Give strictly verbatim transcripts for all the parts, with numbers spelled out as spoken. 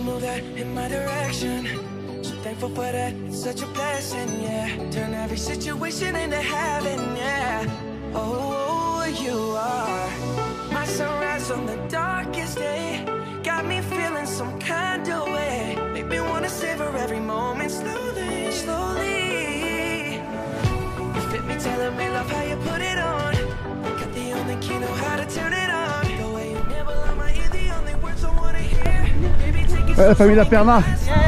move that in my direction. So thankful for that, it's such a blessing, yeah. Turn every situation into heaven, yeah. Oh, you are my sunrise on the darkest day. Got me feeling some kind of way. Make me wanna savor every moment slowly, slowly. You fit me, telling me love how you put it on. Got the only key, know how to turn it on. The way you never on my ear, the only words I wanna hear. Baby, take it. Ouais, la famille La Perna.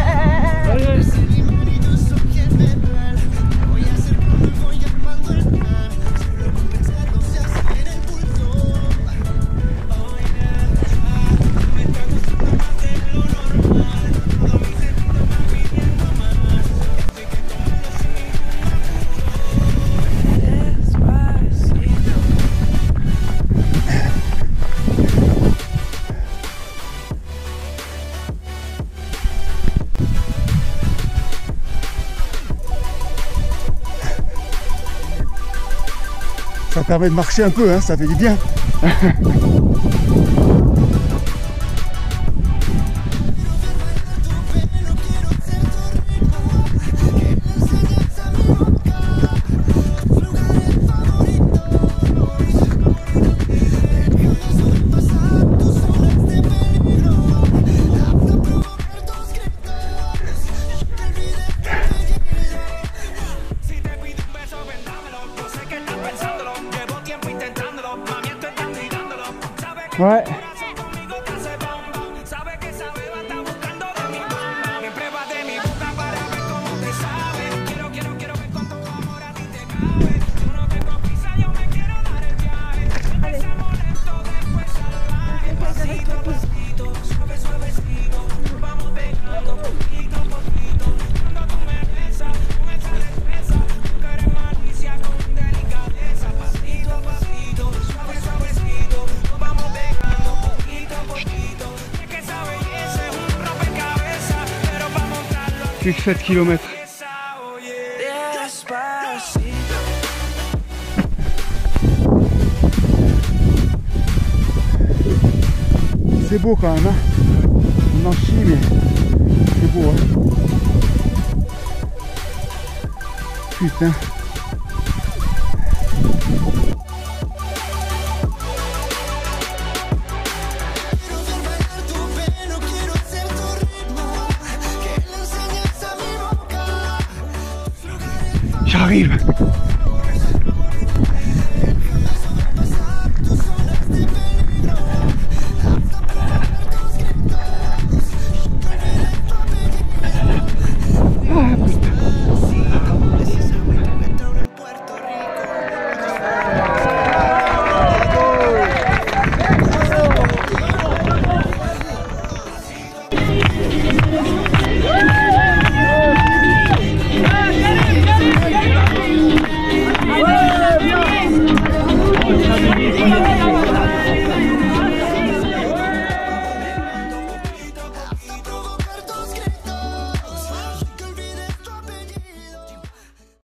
Ça permet de marcher un peu, hein, ça fait du bien. Ouais. Plus que sept kilomètres. C'est beau quand même, hein. On en chie, mais c'est beau, hein. Putain. J'arrive.